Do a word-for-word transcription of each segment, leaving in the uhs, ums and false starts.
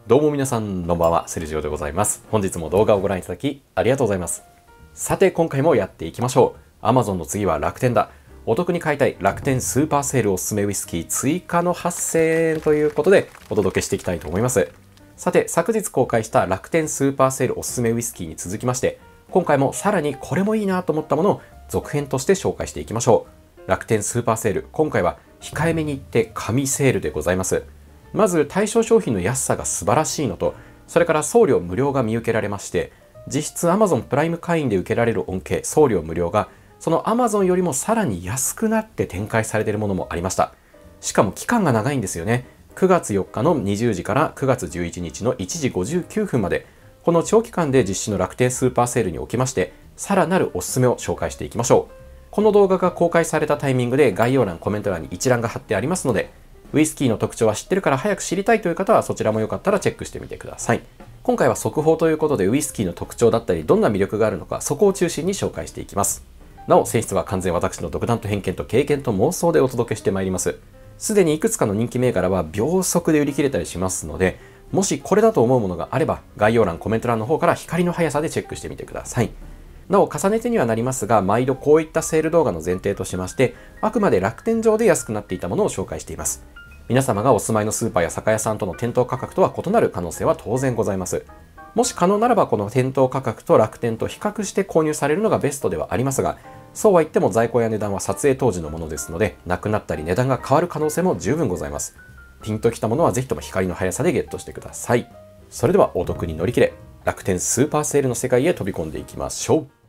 どうも皆さん、こんばんは、セルジオでございます。本日も動画をご覧いただきありがとうございます。さて、今回もやっていきましょう。Amazon の次は楽天だ。お得に買いたい楽天スーパーセールおすすめウイスキー追加のはっせんえんということでお届けしていきたいと思います。さて、昨日公開した楽天スーパーセールおすすめウイスキーに続きまして、今回もさらにこれもいいなと思ったものを続編として紹介していきましょう。楽天スーパーセール、今回は控えめに言って神セールでございます。まず対象商品の安さが素晴らしいのと、それから送料無料が見受けられまして、実質 Amazon プライム会員で受けられる恩恵、送料無料がその Amazon よりもさらに安くなって展開されているものもありました。しかも期間が長いんですよね。くがつよっかのにじゅうじからくがつじゅういちにちのいちじごじゅうきゅうふんまで、この長期間で実施の楽天スーパーセールにおきまして、さらなるおすすめを紹介していきましょう。この動画が公開されたタイミングで概要欄、コメント欄に一覧が貼ってありますので、ウイスキーの特徴は知ってるから早く知りたいという方はそちらもよかったらチェックしてみてください。今回は速報ということでウイスキーの特徴だったりどんな魅力があるのか、そこを中心に紹介していきます。なお、性質は完全私の独断と偏見と経験と妄想でお届けしてまいります。すでにいくつかの人気銘柄は秒速で売り切れたりしますので、もしこれだと思うものがあれば概要欄、コメント欄の方から光の速さでチェックしてみてください。なお、重ねてにはなりますが、毎度こういったセール動画の前提としまして、あくまで楽天上で安くなっていたものを紹介しています。皆様がお住まいのスーパーや酒屋さんとの店頭価格とは異なる可能性は当然ございます。もし可能ならばこの店頭価格と楽天と比較して購入されるのがベストではありますが、そうは言っても在庫や値段は撮影当時のものですので、なくなったり値段が変わる可能性も十分ございます。ピンときたものはぜひとも光の速さでゲットしてください。それではお得に乗り切れ、楽天スーパーセールの世界へ飛び込んでいきましょう。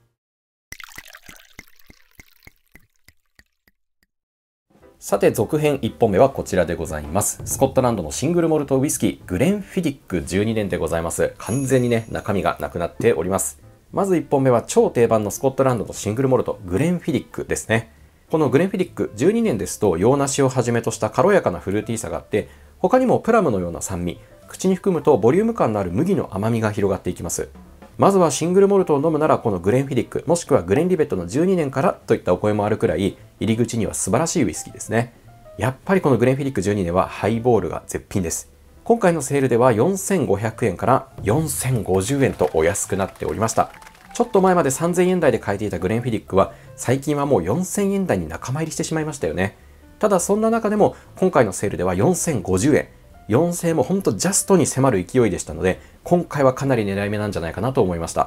さて、続編いっぽんめはこちらでございます。スコットランドのシングルモルトウイスキー、グレンフィディックじゅうにねんでございます。完全にね、中身がなくなっております。まずいっぽんめは超定番のスコットランドのシングルモルト、グレンフィディックですね。このグレンフィディックじゅうにねんですと、洋梨をはじめとした軽やかなフルーティーさがあって、他にもプラムのような酸味、口に含むとボリューム感のある麦の甘みが広がっていきます。まずはシングルモルトを飲むならこのグレンフィディック、もしくはグレンリベットのじゅうにねんからといったお声もあるくらい、入り口には素晴らしいウイスキーですね。やっぱりこのグレンフィディックじゅうにねんはハイボールが絶品です。今回のセールではよんせんごひゃくえんからよんせんごじゅうえんとお安くなっておりました。ちょっと前までさんぜんえん台で買えていたグレンフィディックは最近はもうよんせんえん台に仲間入りしてしまいましたよね。ただそんな中でも今回のセールではよんせんごじゅうえん、よんせんえんも本当ジャストに迫る勢いでしたので、今回はかなり狙い目なんじゃないかなと思いました。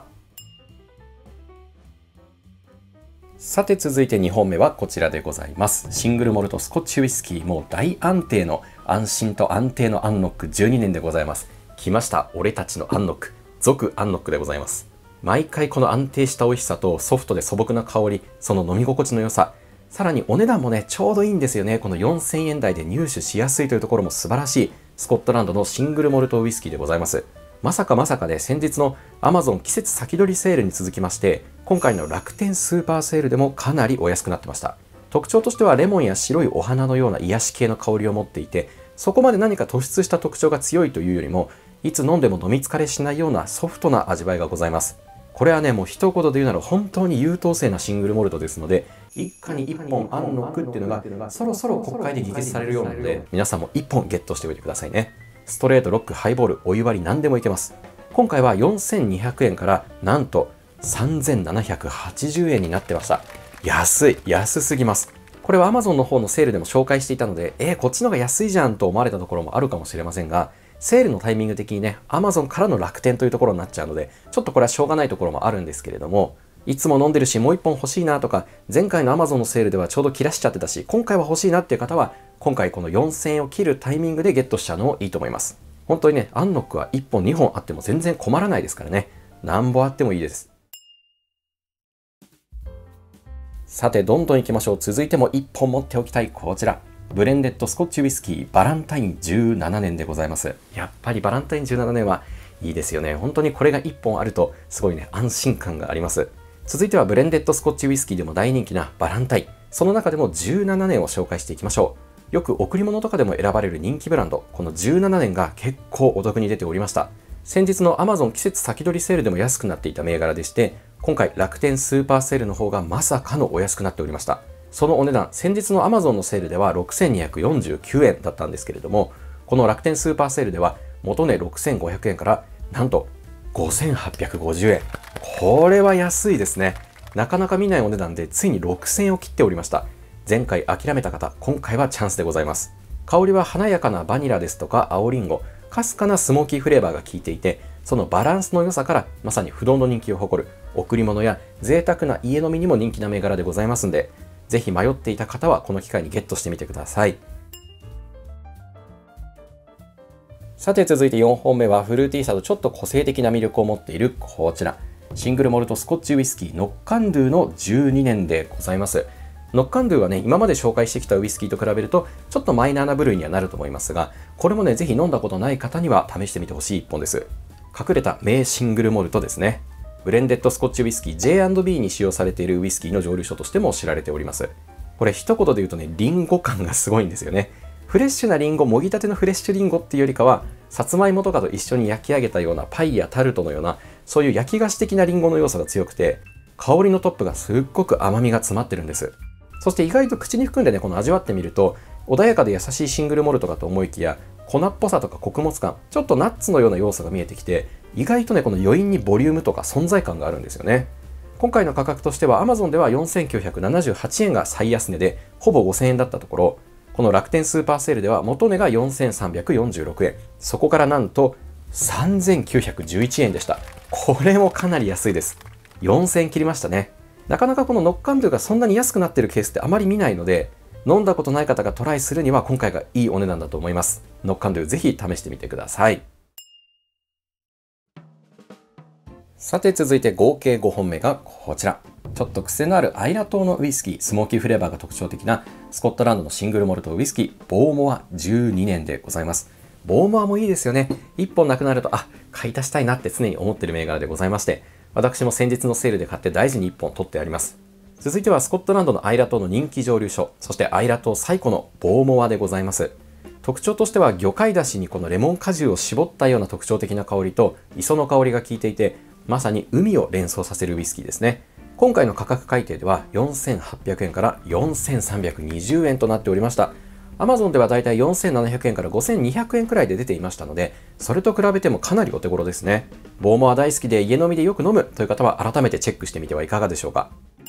さて続いてにほんめはこちらでございます。シングルモルトスコッチウイスキー、もう大安定の安心と安定のアンノックじゅうにねんでございます。来ました、俺たちのアンノック、続アンノックでございます。毎回この安定した美味しさとソフトで素朴な香り、その飲み心地の良さ、さらにお値段もね、ちょうどいいんですよね。このよんせんえん台で入手しやすいというところも素晴らしいスコットランドのシングルモルトウイスキーでございます。まさかまさかで先日の Amazon 季節先取りセールに続きまして、今回の楽天スーパーセールでもかなりお安くなってました。特徴としてはレモンや白いお花のような癒し系の香りを持っていて、そこまで何か突出した特徴が強いというよりも、いつ飲んでも飲み疲れしないようなソフトな味わいがございます。これはね、もう一言で言うなら本当に優等生なシングルモルトですので、一家に一本アンノックっていうのがそろそろ国会で議決されるようなので、皆さんも一本ゲットしておいてくださいね。ストレート、ロック、ハイボール、お湯割り何でもいけます。今回はよんせんにひゃくえんからなんとさんぜんななひゃくはちじゅうえんになってました。安い、安すぎます。これは Amazon の方のセールでも紹介していたので、えー、こっちの方が安いじゃんと思われたところもあるかもしれませんが、セールのタイミング的にね、Amazon からの楽天というところになっちゃうので、ちょっとこれはしょうがないところもあるんですけれども、いつも飲んでるしもう一本欲しいなとか、前回の Amazon のセールではちょうど切らしちゃってたし、今回は欲しいなっていう方は、今回このよんせんえんを切るタイミングでゲットしちゃうのもいいと思います。本当にね、アンノックはいっぽんにほんあっても全然困らないですからね。何本あってもいいです。さて、どんどん行きましょう。続いてもいっぽん持っておきたいこちら。ブレンデッドスコッチウイスキーバランタインじゅうななねんでございます。やっぱりバランタインじゅうななねんはいいですよね。本当にこれがいっぽんあるとすごいね、安心感があります。続いてはブレンデッドスコッチウイスキーでも大人気なバランタイン。その中でもじゅうななねんを紹介していきましょう。よく贈り物とかでも選ばれる人気ブランド、このじゅうななねんが結構お得に出ておりました。先日の Amazon 季節先取りセールでも安くなっていた銘柄でして、今回楽天スーパーセールの方がまさかのお安くなっておりました。そのお値段、先日の Amazon のセールではろくせんにひゃくよんじゅうきゅうえんだったんですけれども、この楽天スーパーセールでは元値ろくせんごひゃくえんからなんとごせんはっぴゃくごじゅうえん。これは安いですね。なかなか見ないお値段でついにろくせんえんを切っておりました。前回諦めた方、今回はチャンスでございます。香りは華やかなバニラですとか青りんご、かすかなスモーキーフレーバーが効いていて、そのバランスの良さからまさに不動の人気を誇る贈り物や贅沢な家飲みにも人気な銘柄でございますんで、ぜひ迷っていた方はこの機会にゲットしてみてください。さて続いてよんほんめはフルーティーさとちょっと個性的な魅力を持っているこちら。シングルモルトスコッチウイスキーノッカンドゥのじゅうにねんでございます。ノッカンドゥはね、今まで紹介してきたウイスキーと比べるとちょっとマイナーな部類にはなると思いますが、これもね、ぜひ飲んだことない方には試してみてほしい一本です。隠れた名シングルモルトですね。ブレンデッドスコッチウイスキー ジェイアンドビー に使用されているウイスキーの蒸留所としても知られております。これ一言で言うとね、リンゴ感がすごいんですよね。フレッシュなリンゴ、もぎたてのフレッシュリンゴっていうよりかは、さつまいもとかと一緒に焼き上げたようなパイやタルトのような、そういう焼き菓子的なリンゴの要素が強くて、香りのトップがすっごく甘みが詰まってるんです。そして意外と口に含んでね、この味わってみると、穏やかで優しいシングルモルトかと思いきや、粉っぽさとか穀物感、ちょっとナッツのような要素が見えてきて、意外とね、この余韻にボリュームとか存在感があるんですよね。今回の価格としては Amazon ではよんせんきゅうひゃくななじゅうはちえんが最安値で、ほぼごせんえんだったところ、この楽天スーパーセールでは元値がよんせんさんびゃくよんじゅうろくえん、そこからなんとさんぜんきゅうひゃくじゅういちえんでした。これもかなり安いです。よんせんえん切りましたね。なかなかこのノッカンドゥがそんなに安くなってるケースってあまり見ないので、飲んだことない方がトライするには今回がいいお値段だと思います。ノッカンドゥぜひ試してみてください。さて続いて合計ごほんめがこちら。ちょっと癖のあるアイラ島のウイスキー、スモーキーフレーバーが特徴的なスコットランドのシングルモルトウイスキー、ボーモアじゅうにねんでございます。ボーモアもいいですよね。いっぽんなくなると、あ、買い足したいなって常に思っている銘柄でございまして、私も先日のセールで買って大事にいっぽん取ってあります。続いてはスコットランドのアイラ島の人気蒸留所、そしてアイラ島最古のボーモアでございます。特徴としては魚介だしにこのレモン果汁を絞ったような特徴的な香りと磯の香りが効いていて、まさに海を連想させるウイスキーですね。今回の価格改定ではよんせんはっぴゃくえんからよんせんさんびゃくにじゅうえんとなっておりました。Amazon ではだいたいよんせんななひゃくえんからごせんにひゃくえんくらいで出ていましたので、それと比べてもかなりお手頃ですね。ボーモア大好きで家飲みでよく飲むという方は改めてチェックしてみてはいかがでしょうか。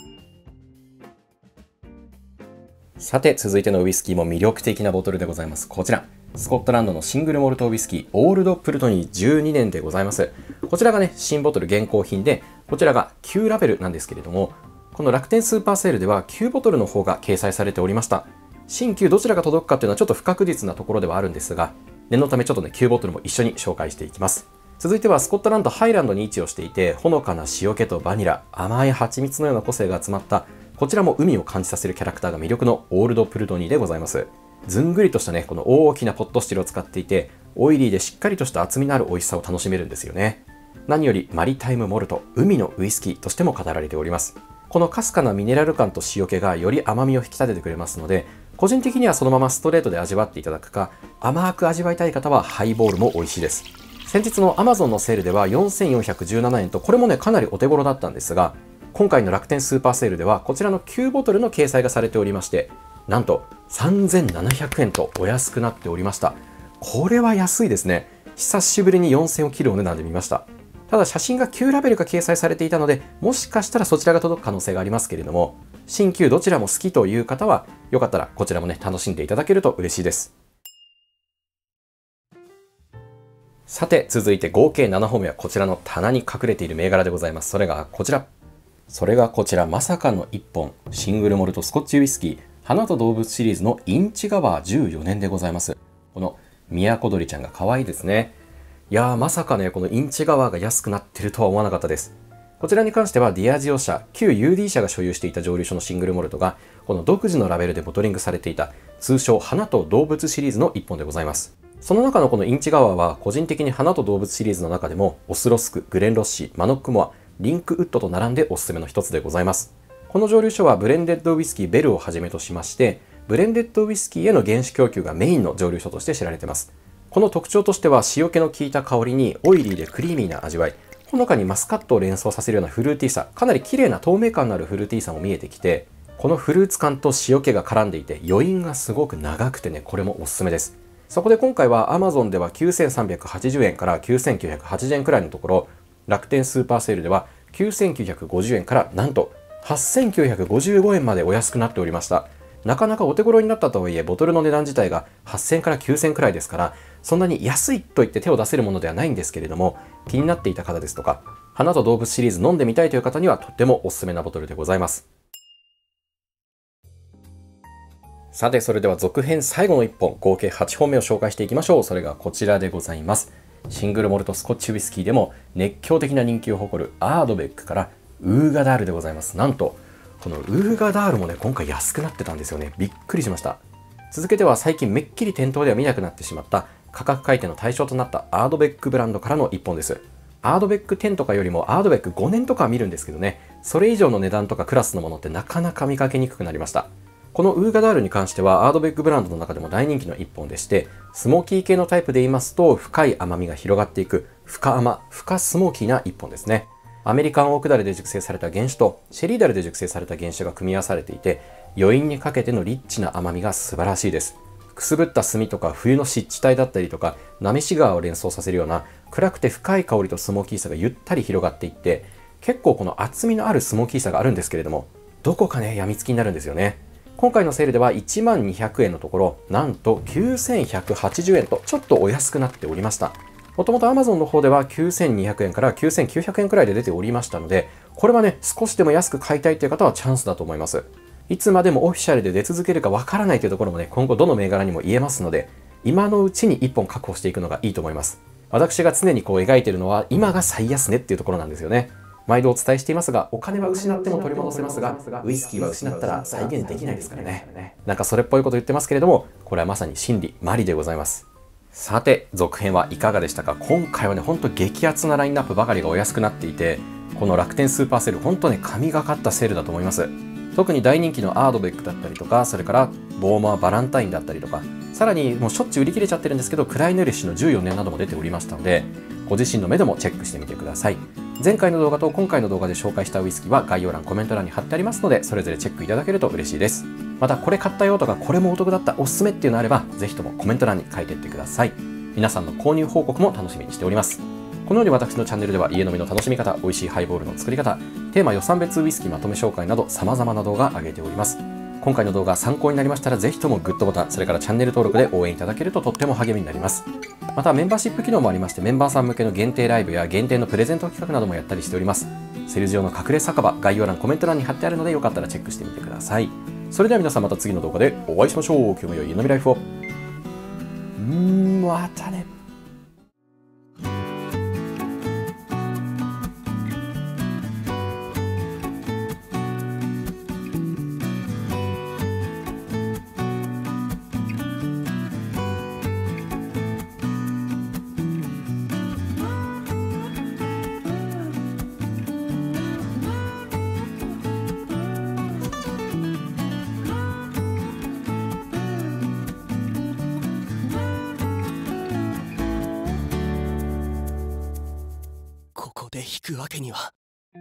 さて続いてのウイスキーも魅力的なボトルでございます。こちら。スコットランドのシングルモルトウイスキーオールドプルトニーじゅうにねんでございます。こちらがね、新ボトル現行品で、こちらが旧ラベルなんですけれども、この楽天スーパーセールでは旧ボトルの方が掲載されておりました。新旧どちらが届くかというのはちょっと不確実なところではあるんですが、念のためちょっとね、旧ボトルも一緒に紹介していきます。続いてはスコットランドハイランドに位置をしていて、ほのかな塩気とバニラ、甘い蜂蜜のような個性が集まった、こちらも海を感じさせるキャラクターが魅力のオールドプルトニーでございます。ずんぐりとしたね、この大きなポットスチルを使っていて、オイリーでしっかりとした厚みのある美味しさを楽しめるんですよね。何よりマリタイムモルト、海のウイスキーとしても語られております。このかすかなミネラル感と塩気がより甘みを引き立ててくれますので、個人的にはそのままストレートで味わっていただくか、甘く味わいたい方はハイボールも美味しいです。先日の Amazon のセールではよんせんよんひゃくじゅうななえんと、これもね、かなりお手頃だったんですが、今回の楽天スーパーセールではこちらの旧ボトルの掲載がされておりまして、なんとさんぜんななひゃくえんとお安くなっておりました。これは安いですね。久しぶりによんせんを切るお値段で見ました。ただ写真が旧ラベルが掲載されていたので、もしかしたらそちらが届く可能性がありますけれども、新旧どちらも好きという方は、よかったらこちらもね、楽しんでいただけると嬉しいです。さて、続いて合計ななほんめはこちらの棚に隠れている銘柄でございます。それがこちら。それがこちら、まさかのいっぽん、シングルモルトスコッチウイスキー、花と動物シリーズのインチガワーじゅうよねんでございます。この宮古鳥ちゃんが可愛いですね。いやー、まさかね、このインチガワーが安くなってるとは思わなかったです。こちらに関してはディアジオ社、旧 ユーディー 社が所有していた蒸留所のシングルモルトが、この独自のラベルでボトリングされていた、通称花と動物シリーズのいっぽんでございます。その中のこのインチガワーは、個人的に花と動物シリーズの中でも、オスロスク、グレンロッシー、マノックモア、リンクウッドと並んでおすすめの一つでございます。この蒸留所はブレンデッドウイスキーベルをはじめとしまして、ブレンデッドウイスキーへの原酒供給がメインの蒸留所として知られています。この特徴としては塩気の効いた香りにオイリーでクリーミーな味わい、ほのかにマスカットを連想させるようなフルーティーさ、かなり綺麗な透明感のあるフルーティーさも見えてきて、このフルーツ感と塩気が絡んでいて余韻がすごく長くてね、これもおすすめです。 そこで今回は Amazon ではきゅうせんさんびゃくはちじゅうえんからきゅうせんきゅうひゃくはちじゅうえんくらいのところ、楽天スーパーセールではきゅうせんきゅうひゃくごじゅうえんからなんとはっせんきゅうひゃくごじゅうごえんまでお安くなっておりました。なかなかお手頃になったとはいえ、ボトルの値段自体がはっせんからきゅうせんくらいですから、そんなに安いと言って手を出せるものではないんですけれども、気になっていた方ですとか、花と動物シリーズ飲んでみたいという方にはとってもおすすめなボトルでございます。さて、それでは続編最後のいっぽん、合計はちほんめを紹介していきましょう。それがこちらでございます。シングルモルトスコッチウイスキーでも熱狂的な人気を誇るアードベックからウーガダールでございます。なんとこのウーガダールもね、今回安くなってたんですよね。びっくりしました。続けては最近めっきり店頭では見なくなってしまった価格改定の対象となったアードベックブランドからのいっぽんです。アードベックじゅうとかよりもアードベックごねんとかは見るんですけどね、それ以上の値段とかクラスのものってなかなか見かけにくくなりました。このウーガダールに関してはアードベックブランドの中でも大人気のいっぽんでして、スモーキー系のタイプで言いますと深い甘みが広がっていく深甘、深スモーキーないっぽんですね。アメリカンオークダルで熟成された原酒とシェリーダルで熟成された原酒が組み合わされていて、余韻にかけてのリッチな甘みが素晴らしいです。くすぶった炭とか冬の湿地帯だったりとか、なめし川を連想させるような暗くて深い香りとスモーキーさがゆったり広がっていって、結構この厚みのあるスモーキーさがあるんですけれども、どこかね、病みつきになるんですよね。今回のセールではいちまんにひゃくえんのところ、なんときゅうせんひゃくはちじゅうえんとちょっとお安くなっておりました。もともと Amazon の方ではきゅうせんにひゃくえんからきゅうせんきゅうひゃくえんくらいで出ておりましたので、これはね、少しでも安く買いたいという方はチャンスだと思います。いつまでもオフィシャルで出続けるかわからないというところもね、今後どの銘柄にも言えますので、今のうちにいっぽん確保していくのがいいと思います。私が常にこう描いているのは、今が最安値っていうところなんですよね。毎度お伝えしていますが、お金は失っても取り戻せますが、ウイスキーは失ったら再現できないですからね。なんかそれっぽいこと言ってますけれども、これはまさに真理、真理でございます。さて、続編はいかがでしたか。今回はね、ほんと激アツなラインナップばかりがお安くなっていて、この楽天スーパーセール、ほんとね、神がかったセールだと思います。特に大人気のアードベックだったりとか、それからボーマーバランタインだったりとか、さらにもうしょっちゅう売り切れちゃってるんですけど、クライヌレッシュのじゅうよねんなども出ておりましたので、ご自身の目でもチェックしてみてください。前回の動画と今回の動画で紹介したウイスキーは概要欄、コメント欄に貼ってありますので、それぞれチェックいただけると嬉しいです。また、これ買ったよとか、これもお得だった、おすすめっていうのあれば、ぜひともコメント欄に書いていってください。皆さんの購入報告も楽しみにしております。このように私のチャンネルでは家飲みの楽しみ方、美味しいハイボールの作り方、テーマ予算別ウイスキーまとめ紹介など様々な動画を上げております。今回の動画参考になりましたら、ぜひともグッドボタン、それからチャンネル登録で応援いただけるととっても励みになります。またメンバーシップ機能もありまして、メンバーさん向けの限定ライブや限定のプレゼント企画などもやったりしております。セルジオの隠れ酒場、概要欄、コメント欄に貼ってあるので、よかったらチェックしてみてください。それでは皆さん、また次の動画でお会いしましょう。今日も良い家飲みライフを。うーん、またね。 で引くわけには。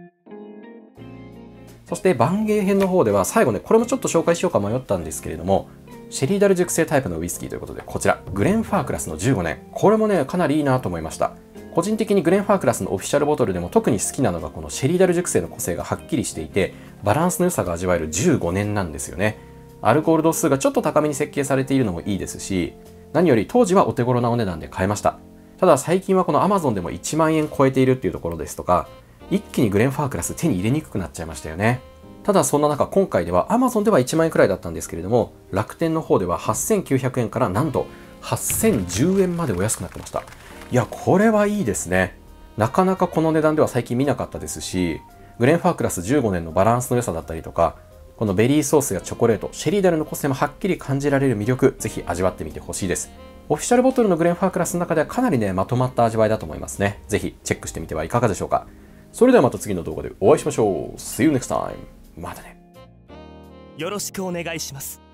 そして番芸編の方では最後ね、これもちょっと紹介しようか迷ったんですけれども、シェリーダル熟成タイプのウイスキーということで、こちらグレンファークラスのじゅうごねん、これもねかなりいいなと思いました。個人的にグレンファークラスのオフィシャルボトルでも特に好きなのが、このシェリーダル熟成の個性がはっきりしていて、バランスの良さが味わえるじゅうごねんなんですよね。アルコール度数がちょっと高めに設計されているのもいいですし、何より当時はお手頃なお値段で買えました。ただ最近はこの Amazon でもいちまんえん超えているっていうところですとか、一気にグレンファークラス手に入れにくくなっちゃいましたよね。ただそんな中、今回では Amazon ではいちまんえんくらいだったんですけれども、楽天の方でははっせんきゅうひゃくえんからなんとはっせんじゅうえんまでお安くなってました。いや、これはいいですね。なかなかこの値段では最近見なかったですし、グレンファークラスじゅうごねんのバランスの良さだったりとか、このベリーソースやチョコレート、シェリーダルの個性もはっきり感じられる魅力、ぜひ味わってみてほしいです。オフィシャルボトルのグレンファークラスの中ではかなりね、まとまった味わいだと思いますね。ぜひチェックしてみてはいかがでしょうか。それではまた次の動画でお会いしましょう。See you next time. またね。 よろしくお願いします。